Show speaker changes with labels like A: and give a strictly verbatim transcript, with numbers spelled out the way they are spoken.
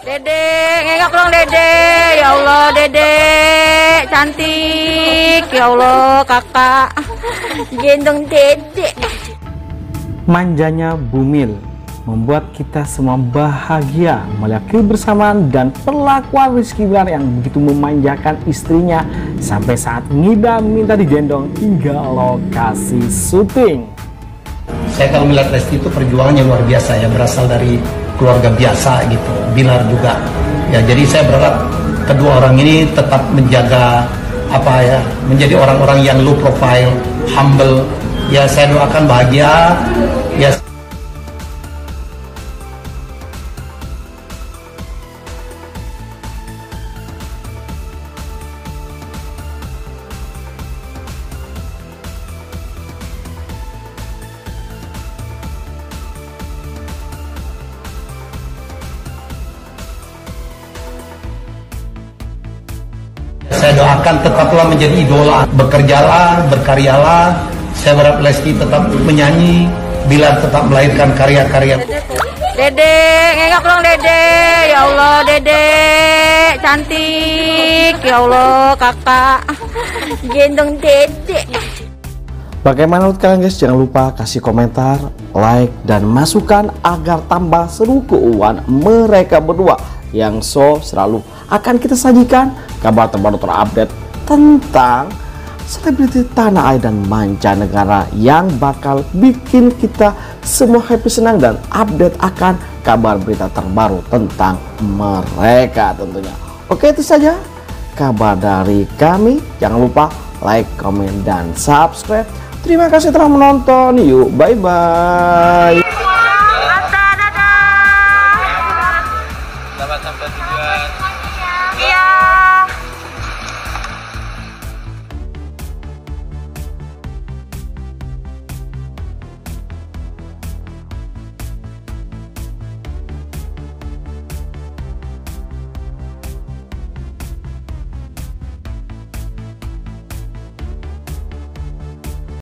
A: Dede, ngengok dong Dede. Ya Allah Dede, cantik. Ya Allah kakak, gendong Dede.
B: Manjanya Bumil membuat kita semua bahagia melihat kebersamaan dan perlakuan Rizky Bilar yang begitu memanjakan istrinya sampai saat Ngida minta digendong hingga lokasi syuting.
C: Saya kalau melihat Lesti itu perjuangannya luar biasa ya, berasal dari keluarga biasa gitu, Bilar juga ya, jadi saya berharap kedua orang ini tetap menjaga apa ya, menjadi orang-orang yang low profile, humble ya. Saya doakan bahagia ya. Saya doakan tetaplah menjadi idola, bekerjalah, berkaryalah. Saya berharap Lesti tetap menyanyi, Bilar tetap melahirkan karya-karya.
A: Dede, ngengok dong Dede. Ya Allah Dede, cantik. Ya Allah kakak, gendong Dede.
B: Bagaimana menurut kalian guys? Jangan lupa kasih komentar, like, dan masukan agar tambah seru keuangan mereka berdua yang so selalu akan kita sajikan kabar terbaru terupdate tentang selebriti tanah air dan mancanegara yang bakal bikin kita semua happy, senang, dan update akan kabar berita terbaru tentang mereka tentunya. Oke, itu saja kabar dari kami. Jangan lupa like, komen, dan subscribe. Terima kasih telah menonton. Yuk, bye-bye.